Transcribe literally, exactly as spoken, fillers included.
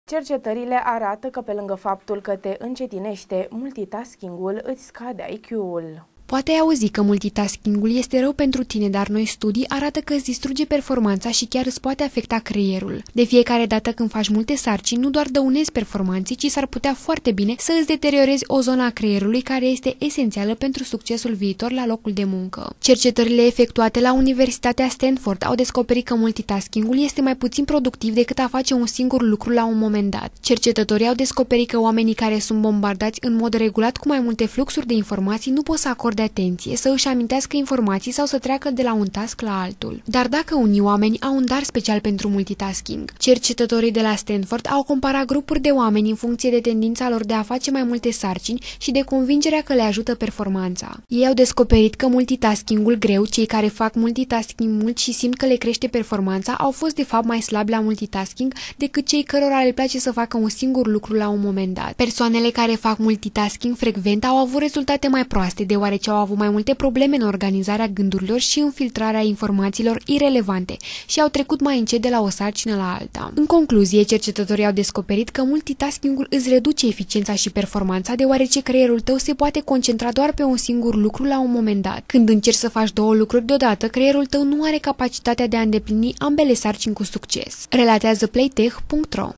Cercetările arată că pe lângă faptul că te încetinește, multitasking-ul îți scade I Q-ul. Poate ai auzit că multitasking-ul este rău pentru tine, dar noi studii arată că îți distruge performanța și chiar îți poate afecta creierul. De fiecare dată când faci multe sarcini, nu doar dăunezi performanței, ci s-ar putea foarte bine să îți deteriorezi o zonă a creierului care este esențială pentru succesul viitor la locul de muncă. Cercetările efectuate la Universitatea Stanford au descoperit că multitasking-ul este mai puțin productiv decât a face un singur lucru la un moment dat. Cercetătorii au descoperit că oamenii care sunt bombardați în mod regulat cu mai multe fluxuri de informații nu pot să acorde de atenție, să își amintească informații sau să treacă de la un task la altul. Dar dacă unii oameni au un dar special pentru multitasking, cercetătorii de la Stanford au comparat grupuri de oameni în funcție de tendința lor de a face mai multe sarcini și de convingerea că le ajută performanța. Ei au descoperit că multitaskingul greu, cei care fac multitasking mult și simt că le crește performanța, au fost de fapt mai slabi la multitasking decât cei cărora le place să facă un singur lucru la un moment dat. Persoanele care fac multitasking frecvent au avut rezultate mai proaste, deoarece au avut mai multe probleme în organizarea gândurilor și în filtrarea informațiilor irelevante și au trecut mai încet de la o sarcină la alta. În concluzie, cercetătorii au descoperit că multitasking-ul îți reduce eficiența și performanța, deoarece creierul tău se poate concentra doar pe un singur lucru la un moment dat. Când încerci să faci două lucruri deodată, creierul tău nu are capacitatea de a îndeplini ambele sarcini cu succes. Relatează playtech punct ro.